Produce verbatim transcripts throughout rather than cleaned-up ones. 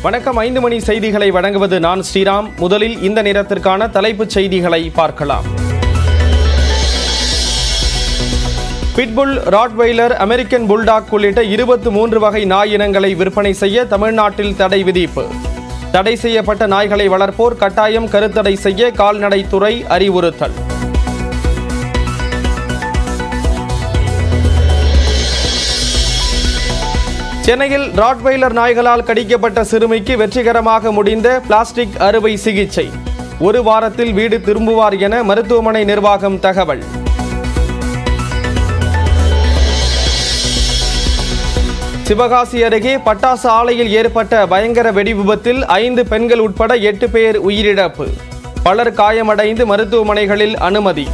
வணக்கம். ஐந்து மணி செய்திகளை வழங்குவது நான் ஸ்ரீராம். முதலில் இந்த நேரத்திற்கான தலைப்புச் செய்திகளை பார்க்கலாம். பிட்புல், ராட்வெய்லர், அமெரிக்கன் புல்டாக் உள்ளிட்ட இருபத்தி மூன்று வகை நாய் இனங்களை விற்பனை செய்ய தமிழ்நாட்டில் தடை விதிப்பு. தடை செய்யப்பட்ட நாய்களை வளர்ப்போர் கட்டாயம் கருத்தடை செய்ய கால்நடைத்துறை அறிவுறுத்தல். சென்னையில் ராட்வெய்லர் நாய்களால் கடிக்கப்பட்ட சிறுமிக்கு வெற்றிகரமாக முடிந்த பிளாஸ்டிக் அறுவை சிகிச்சை. ஒரு வாரத்தில் வீடு திரும்புவார் என மருத்துவமனை நிர்வாகம் தகவல். சிவகாசி அருகே பட்டாசு ஆலையில் ஏற்பட்ட பயங்கர வெடி விபத்தில் ஐந்து பெண்கள் உட்பட எட்டு பேர் உயிரிழப்பு. பலர் காயமடைந்து மருத்துவமனைகளில் அனுமதி.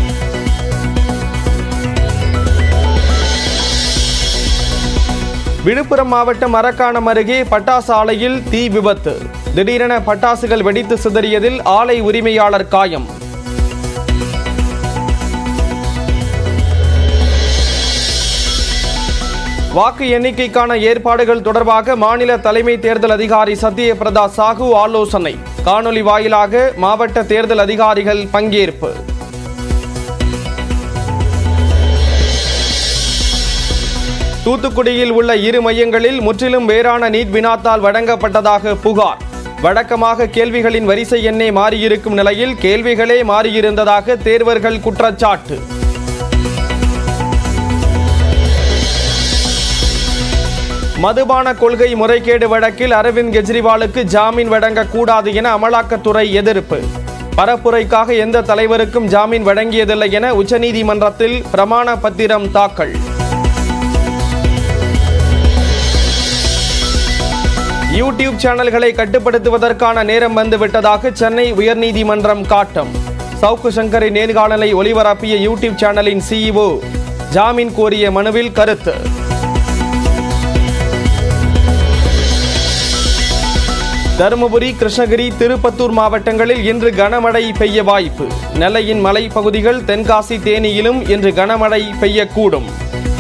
விழுப்புரம் மாவட்டம் மரக்காணம் அருகே பட்டாசு ஆலையில் தீ விபத்து. திடீரென பட்டாசுகள் வெடித்து சிதறியதில் ஆலை உரிமையாளர் காயம். வாக்கு எண்ணிக்கைக்கான ஏற்பாடுகள் தொடர்பாக மாநில தலைமை தேர்தல் அதிகாரி சத்யபிரதா சாஹூ ஆலோசனை. காணொலி வாயிலாக மாவட்ட தேர்தல் அதிகாரிகள் பங்கேற்பு. தூத்துக்குடியில் உள்ள இரு மையங்களில் முற்றிலும் வேறான நீட் வினாத்தால் வழங்கப்பட்டதாக புகார். வழக்கமாக கேள்விகளின் வரிசை எண்ணே மாறியிருக்கும் நிலையில் கேள்விகளே மாறியிருந்ததாக தேர்வர்கள் குற்றச்சாட்டு. மதுபான கொள்கை முறைகேடு வழக்கில் அரவிந்த் கெஜ்ரிவாலுக்கு ஜாமீன் வழங்கக்கூடாது என அமலாக்கத்துறை எதிர்ப்பு. பரப்புரைக்காக எந்த தலைவருக்கும் ஜாமீன் வழங்கியதில்லை என உச்சநீதிமன்றத்தில் பிரமாண பத்திரம் தாக்கல். யூடியூப் சேனல்களை கட்டுப்படுத்துவதற்கான நேரம் வந்துவிட்டதாக சென்னை உயர்நீதிமன்றம் காட்டம். சவுக்கு சங்கரின் நேர்காணலை ஒளிபரப்பிய யூடியூப் சேனலின் சிஇஓ ஜாமீன் கோரிய மனுவில் கருத்து. தருமபுரி, கிருஷ்ணகிரி, திருப்பத்தூர் மாவட்டங்களில் இன்று கனமழை பெய்ய வாய்ப்பு. நெல்லையின் மலைப்பகுதிகள், தென்காசி, தேனியிலும் இன்று கனமழை பெய்யக்கூடும்.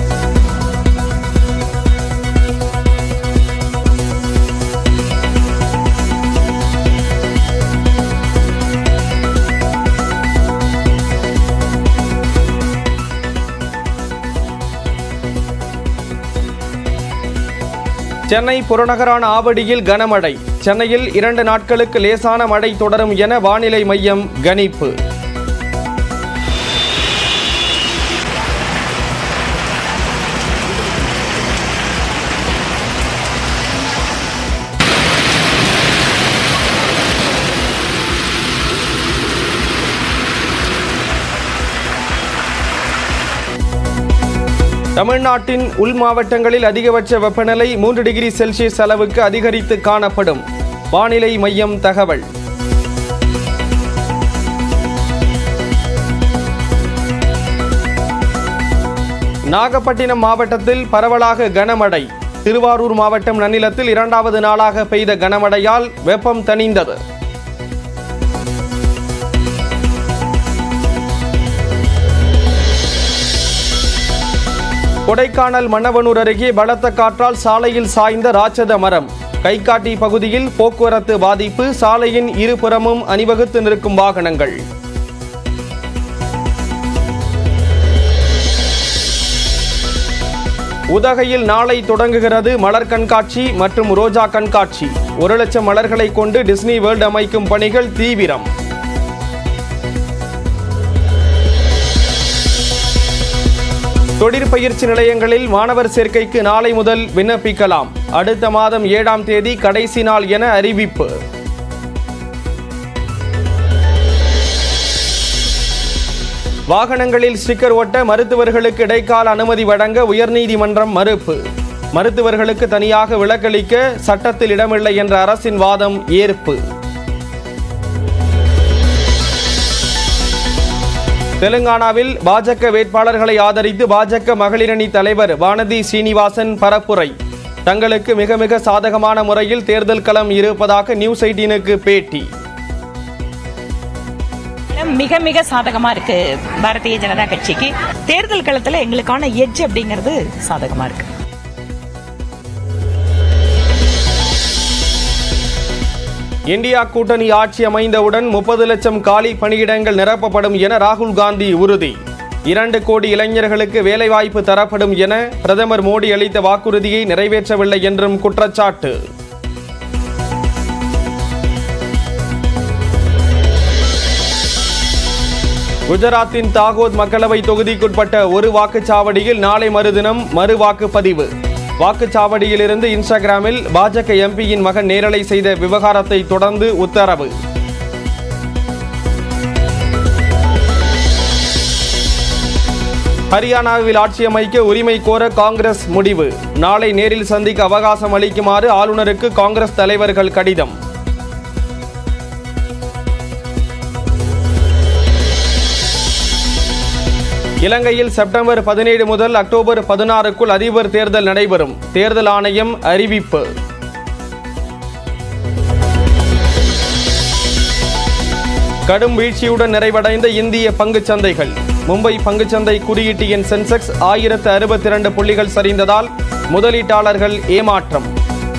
சென்னை புறநகரான ஆவடியில் கனமழை. சென்னையில் இரண்டு நாட்களுக்கு லேசான மழை தொடரும் என வானிலை மையம் கணிப்பு. தமிழ்நாட்டின் உள் மாவட்டங்களில் அதிகபட்ச வெப்பநிலை மூன்று டிகிரி செல்சியஸ் அளவுக்கு அதிகரித்து காணப்படும். வானிலை மையம் தகவல். நாகப்பட்டினம் மாவட்டத்தில் பரவலாக கனமழை. திருவாரூர் மாவட்டம் நன்னிலத்தில் இரண்டாவது நாளாக பெய்த கனமழையால் வெப்பம் தணிந்தது. கொடைக்கானல் மன்னவனூர் அருகே பலத்த காற்றால் சாலையில் சாய்ந்த ராட்சத மரம். கைகாட்டி பகுதியில் போக்குவரத்து பாதிப்பு. சாலையின் இருபுறமும் அணிவகுத்து நிற்கும் வாகனங்கள். உதகையில் நாளை தொடங்குகிறது மலர் கண்காட்சி மற்றும் ரோஜா கண்காட்சி. ஒரு லட்சம் மலர்களை கொண்டு டிஸ்னி வேர்ல்ட் அமைக்கும் பணிகள் தீவிரம். தொழிற்பயிற்சி நிலையங்களில் மாணவர் சேர்க்கைக்கு நாளை முதல் விண்ணப்பிக்கலாம். அடுத்த மாதம் ஏழாம் தேதி கடைசி நாள் என அறிவிப்பு. வாகனங்களில் ஸ்டிக்கர் ஒட்ட மருத்துவர்களுக்கு இடைக்கால அனுமதி வழங்க உயர்நீதிமன்றம் மறுப்பு. மருத்துவர்களுக்கு தனியாக விலக்களிக்க சட்டத்தில் இடமில்லை என்ற அரசின் வாதம் ஏற்பு. தெலுங்கானாவில் பாஜக வேட்பாளர்களை ஆதரித்து பாஜக மகளிரணி தலைவர் வானதி ஸ்ரீனிவாசன் பரப்புரை. தங்களுக்கு மிக மிக சாதகமான முறையில் தேர்தல் களம் இருப்பதாக நியூஸ் எய்ட்டீனுக்கு பேட்டி. மிக மிக சாதகமா இருக்கு பாரதிய ஜனதா கட்சிக்கு. தேர்தல் களத்துல எங்களுக்கான எட்ஜ் அப்படிங்கிறது சாதகமா இருக்கு. இந்தியா கூட்டணி ஆட்சி அமைந்தவுடன் முப்பது லட்சம் காலி பணியிடங்கள் நிரப்பப்படும் என ராகுல் காந்தி உறுதி. இரண்டு கோடி இளைஞர்களுக்கு வேலைவாய்ப்பு தரப்படும் என பிரதமர் மோடி அளித்த வாக்குறுதியை நிறைவேற்றவில்லை என்றும் குற்றச்சாட்டு. குஜராத்தின் தாகோத் மக்களவை தொகுதிக்குட்பட்ட ஒரு வாக்குச்சாவடியில் நாளை மறுதினம் மறு வாக்குப்பதிவு. வாக்குச்சாவடியில் இருந்து இன்ஸ்டாகிராமில் பாஜக எம்பியின் மகன் நேரலை செய்த விவகாரத்தை தொடர்ந்து உத்தரவு. ஹரியானாவில் ஆட்சி அமைக்க உரிமை கோர காங்கிரஸ் முடிவு. நாளை நேரில் சந்திக்க அவகாசம் அளிக்குமாறு ஆளுநருக்கு காங்கிரஸ் தலைவர்கள் கடிதம். இலங்கையில் செப்டம்பர் பதினேழு முதல் அக்டோபர் பதினாறுக்குள் அதிபர் தேர்தல் நடைபெறும். தேர்தல் ஆணையம் அறிவிப்பு. கடும் வீழ்ச்சியுடன் நிறைவடைந்த இந்திய பங்குச் சந்தைகள். மும்பை பங்குச்சந்தை குறியீட்டு எண் சென்செக்ஸ் ஆயிரத்து அறுபத்தி இரண்டு புள்ளிகள் சரிந்ததால் முதலீட்டாளர்கள் ஏமாற்றம்.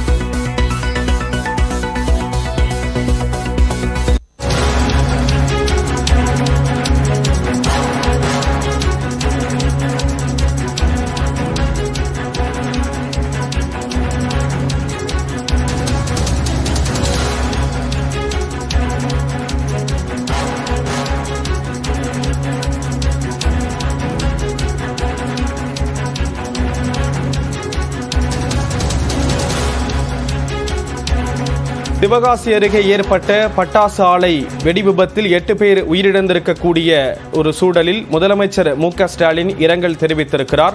சிவகாசி அருகே ஏற்பட்ட பட்டாசு ஆலை வெடிவிபத்தில் எட்டு பேர் உயிரிழந்திருக்கக்கூடிய ஒரு சூழலில் முதலமைச்சர் மு க ஸ்டாலின் இரங்கல் தெரிவித்திருக்கிறார்.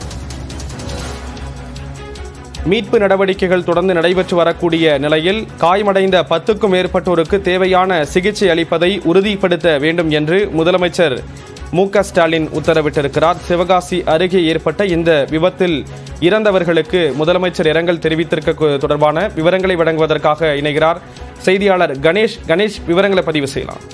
மீட்பு நடவடிக்கைகள் தொடர்ந்து நடைபெற்று வரக்கூடிய நிலையில் காயமடைந்த பத்துக்கும் மேற்பட்டோருக்கு தேவையான சிகிச்சை அளிப்பதை உறுதிப்படுத்த வேண்டும் என்று முதலமைச்சர் மு க ஸ்டாலின் உத்தரவிட்டிருக்கிறார். சிவகாசி அருகே ஏற்பட்ட இந்த விபத்தில் இறந்தவர்களுக்கு முதலமைச்சர் இரங்கல் தெரிவித்திருக்க தொடர்பான விவரங்களை வழங்குவதற்காக இணைகிறார் செய்தியாளர் கணேஷ். கணேஷ், விவரங்களை பதிவு செய்யலாம்.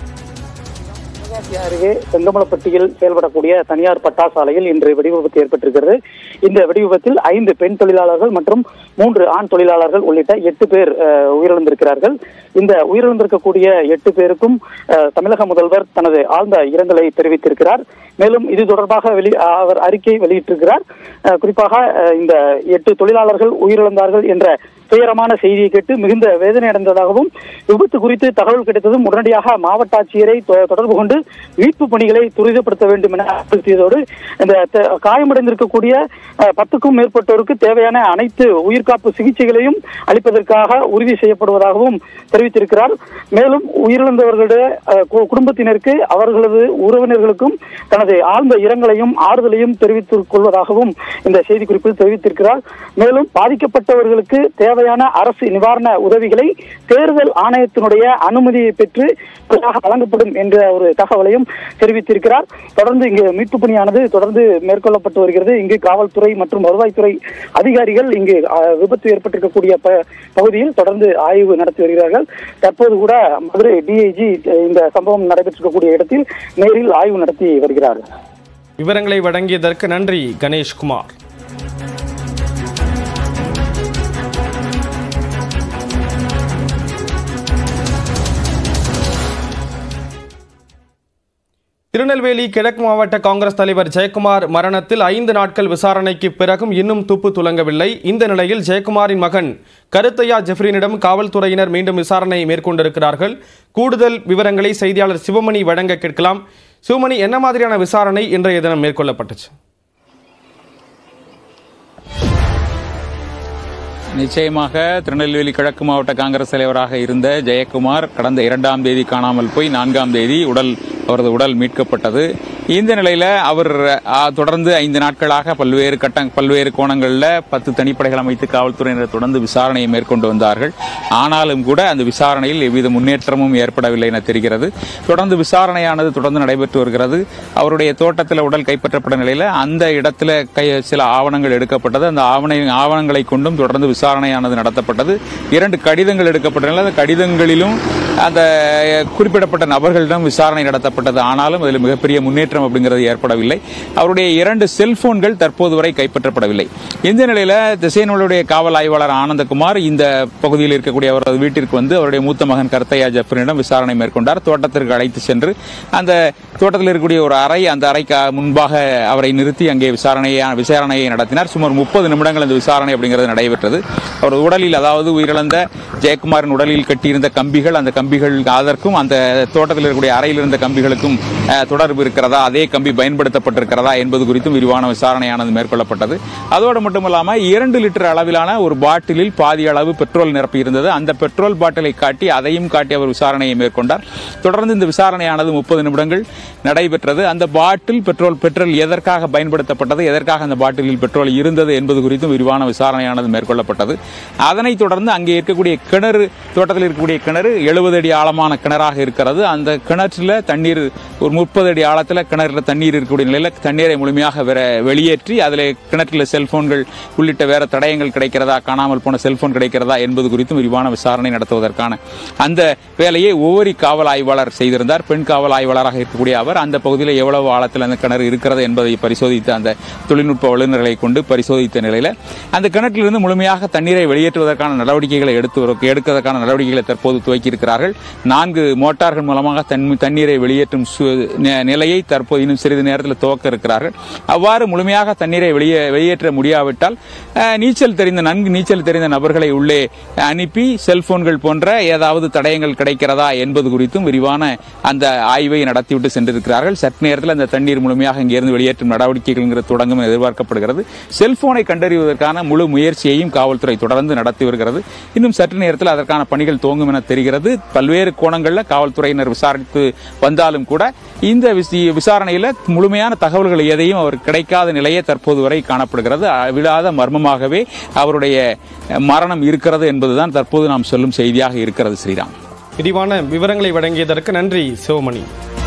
அருகே செங்கமலப்பட்டியில் செயல்படக்கூடிய தனியார் பட்டாசு ஆலையில் இன்று வெடிவிபத்து ஏற்பட்டிருக்கிறது. இந்த வெடிவிபத்தில் ஐந்து பெண் தொழிலாளர்கள் மற்றும் மூன்று ஆண் தொழிலாளர்கள் உள்ளிட்ட எட்டு பேர் உயிரிழந்திருக்கிறார்கள். இந்த உயிரிழந்திருக்கக்கூடிய எட்டு பேருக்கும் தமிழக முதல்வர் தனது ஆழ்ந்த இரங்கலை தெரிவித்திருக்கிறார். மேலும் இது தொடர்பாக வெளி அவர் அறிக்கை வெளியிட்டிருக்கிறார். குறிப்பாக இந்த எட்டு தொழிலாளர்கள் உயிரிழந்தார்கள் என்ற துயரமான செய்தியை கேட்டு மிகுந்த வேதனை அடைந்ததாகவும் விபத்து குறித்து தகவல் கிடைத்ததும் உடனடியாக மாவட்ட ஆட்சியரை தொடர்பு கொண்டு மீட்பு பணிகளை துரிதப்படுத்த வேண்டும் என அறிவுறுத்தியதோடு இந்த காயமடைந்திருக்கக்கூடிய பத்துக்கும் மேற்பட்டோருக்கு தேவையான அனைத்து உயிர்காப்பு சிகிச்சைகளையும் அளிப்பதற்காக உறுதி செய்யப்படுவதாகவும் தெரிவித்திருக்கிறார். மேலும் உயிரிழந்தவர்களுடைய குடும்பத்தினருக்கு அவர்களது உறவினர்களுக்கும் தனது ஆழ்ந்த இரங்கலையும் ஆறுதலையும் தெரிவித்துக் கொள்வதாகவும் இந்த செய்திக்குறிப்பில் தெரிவித்திருக்கிறார். மேலும் பாதிக்கப்பட்டவர்களுக்கு தேவை தேவையான அரசு நிவாரண உதவிகளை தேர்தல் ஆணையத்தினுடைய அனுமதியை பெற்று வழங்கப்படும் என்ற ஒரு தகவலையும் தெரிவித்திருக்கிறார். தொடர்ந்து இங்கு மீட்பு பணியானது தொடர்ந்து மேற்கொள்ளப்பட்டு வருகிறது. இங்கு காவல்துறை மற்றும் வருவாய்த்துறை அதிகாரிகள் இங்கு விபத்து ஏற்பட்டிருக்கக்கூடிய பகுதியில் தொடர்ந்து ஆய்வு நடத்தி வருகிறார்கள். தற்போது கூட மதுரை டிஐஜி இந்த சம்பவம் நடைபெற்றிருக்கக்கூடிய இடத்தில் நேரில் ஆய்வு நடத்தி வருகிறார்கள். விவரங்களை வழங்கியதற்கு நன்றி கணேஷ்குமார். திருநெல்வேலி கிழக்கு மாவட்ட காங்கிரஸ் தலைவர் ஜெயக்குமார் மரணத்தில் ஐந்து நாட்கள் விசாரணைக்கு பிறகும் இன்னும் துப்பு துலங்கவில்லை. இந்த நிலையில் ஜெயக்குமாரின் மகன் கருத்தையா ஜெஃப்ரினிடம் காவல்துறையினர் மீண்டும் விசாரணை மேற்கொண்டிருக்கிறார்கள். கூடுதல் விவரங்களை செய்தியாளர் சிவமணி வழங்க கேட்கலாம். சிவமணி, என்ன மாதிரியான விசாரணை இன்றைய தினம் மேற்கொள்ளப்பட்டுச்சு? நிச்சயமாக திருநெல்வேலி கிழக்கு மாவட்ட காங்கிரஸ் தலைவராக இருந்த ஜெயக்குமார் கடந்த இரண்டாம் தேதி காணாமல் போய் நான்காம் தேதி உடல் அவரது உடல் மீட்கப்பட்டது. இந்த நிலையில அவர் தொடர்ந்து ஐந்து நாட்களாக பல்வேறு கட்ட பல்வேறு கோணங்களில் பத்து தனிப்படைகள் அமைத்து காவல்துறையினர் தொடர்ந்து விசாரணையை மேற்கொண்டு வந்தார்கள். ஆனாலும் கூட அந்த விசாரணையில் எவ்வித முன்னேற்றமும் ஏற்படவில்லை என தெரிகிறது. தொடர்ந்து விசாரணையானது தொடர்ந்து நடைபெற்று வருகிறது. அவருடைய தோட்டத்தில் உடல் கைப்பற்றப்பட்ட நிலையில அந்த இடத்துல கை சில ஆவணங்கள் எடுக்கப்பட்டது. அந்த ஆவண ஆவணங்களை கொண்டும் தொடர்ந்து விசாரணையானது நடத்தப்பட்டது. இரண்டு கடிதங்கள் எடுக்கப்பட்டன. அந்த கடிதங்களிலும் அந்த குறிப்பிடப்பட்ட நபர்களிடம் விசாரணை நடத்தப்பட்டது. ஆனாலும் அதில் மிகப்பெரிய முன்னேற்றம் பதற்றம் அப்படிங்கிறது ஏற்படவில்லை. அவருடைய இரண்டு செல்போன்கள் தற்போது வரை கைப்பற்றப்படவில்லை. இந்த நிலையில திசையனுடைய காவல் ஆய்வாளர் ஆனந்தகுமார் இந்த பகுதியில் இருக்கக்கூடிய அவரது வீட்டிற்கு வந்து அவருடைய மூத்த மகன் கர்த்தையா ஜப்ரினிடம் விசாரணை மேற்கொண்டார். தோட்டத்திற்கு அழைத்து சென்று அந்த தோட்டத்தில் இருக்கக்கூடிய ஒரு அறை, அந்த அறைக்கு முன்பாக அவரை நிறுத்தி அங்கே விசாரணையை விசாரணையை நடத்தினார். சுமார் முப்பது நிமிடங்கள் இந்த விசாரணை அப்படிங்கிறது நடைபெற்றது. அவரது உடலில், அதாவது உயிரிழந்த ஜெயக்குமாரின் உடலில் கட்டியிருந்த கம்பிகள், அந்த கம்பிகள் அதற்கும் அந்த தோட்டத்தில் இருக்கக்கூடிய அறையில் இருந்த கம்பிகளுக்கும் தொடர்பு இருக்கிறதா, அதே கம்பி பயன்படுத்தப்பட்டிருக்கிறதா என்பது குறித்தும் விரிவான விசாரணையானது மேற்கொள்ளப்பட்டது. அதோடு மட்டுமல்லாமல் இரண்டு லிட்டர் அளவிலான ஒரு பாட்டிலில் பாதி அளவு பெட்ரோல் நிரப்பி இருந்தது. அந்த பெட்ரோல் பாட்டிலை காட்டி அதையும் காட்டி அவர் விசாரணையை மேற்கொண்டார். தொடர்ந்து இந்த விசாரணையானது முப்பது நிமிடங்கள் நடைபெற்றது. அந்த பாட்டில் பெட்ரோல் பெட்ரோல் எதற்காக பயன்படுத்தப்பட்டது, எதற்காக அந்த பாட்டிலில் பெட்ரோல் இருந்தது என்பது குறித்தும் விரிவான விசாரணையானது மேற்கொள்ளப்பட்டது. அதனைத் தொடர்ந்து அங்கே இருக்கக்கூடிய கிணறு, தோட்டத்தில் இருக்கக்கூடிய கிணறு எழுபது அடி ஆழமான கிணறாக இருக்கிறது. அந்த கிணற்றில் தண்ணீர் ஒரு முப்பது அடி ஆழத்தில் கிணறுல தண்ணீர் இருக்கக்கூடிய நிலையில் தண்ணீரை முழுமையாக வெளியேற்றி அதில் கிணற்றில் செல்போன்கள் உள்ளிட்ட வேற தடயங்கள் கிடைக்கிறதா, காணாமல் போன செல்போன் கிடைக்கிறதா என்பது குறித்தும் விரிவான விசாரணை நடத்துவதற்கான அந்த வேலையை ஒவ்வொரு காவல் ஆய்வாளர் செய்திருந்தார். பெண் காவல் ஆய்வாளராக இருக்கக்கூடிய அவர் அந்த பகுதியில் எவ்வளவு ஆழத்தில் அந்த கிணறு இருக்கிறது என்பதை பரிசோதித்த அந்த தொழில்நுட்ப வல்லுநர்களை கொண்டு பரிசோதித்த நிலையில் அந்த கிணற்றிலிருந்து முழுமையாக தண்ணீரை வெளியேற்றுவதற்கான நடவடிக்கைகளை எடுத்து எடுப்பதற்கான நடவடிக்கைகளை தற்போது துவக்கி இருக்கிறார்கள். நான்கு மோட்டார்கள் மூலமாக தண்ணீரை வெளியேற்றும் நிலையை தற்போது இன்னும் சிறிது நேரத்தில் துவக்க இருக்கிறார்கள். அவ்வாறு முழுமையாக தண்ணீரை வெளியே வெளியேற்ற முடியாவிட்டால் நீச்சல் தெரிந்த நன்கு நீச்சல் தெரிந்த நபர்களை உள்ளே அனுப்பி செல்போன்கள் போன்ற ஏதாவது தடயங்கள் கிடைக்கிறதா என்பது குறித்தும் விரிவான அந்த ஆய்வை நடத்திவிட்டு சென்றிருக்கிறார்கள். சற்று நேரத்தில் அந்த தண்ணீர் முழுமையாக இங்கிருந்து வெளியேற்றும் நடவடிக்கைகள் தொடங்கும் எதிர்பார்க்கப்படுகிறது. செல்போனை கண்டறிவதற்கான முழு முயற்சியையும் காவல்துறை தொடர்ந்து நடத்தி வருகிறது. இன்னும் சற்று நேரத்தில் அதற்கான பணிகள் துவங்கும் என தெரிகிறது. பல்வேறு கோணங்களில் காவல்துறையினர் விசாரித்து வந்தாலும் கூட இந்த விசாரணையில் முழுமையான தகவல்கள் எதையும் அவர் கிடைக்காத நிலையே தற்போது வரை காணப்படுகிறது. விழாத மர்மமாகவே அவருடைய மரணம் இருக்கிறது என்பதுதான் தற்போது நாம் சொல்லும் செய்தியாக இருக்கிறது. ஸ்ரீராம், விரிவான விவரங்களை வழங்கியதற்கு நன்றி சிவமணி.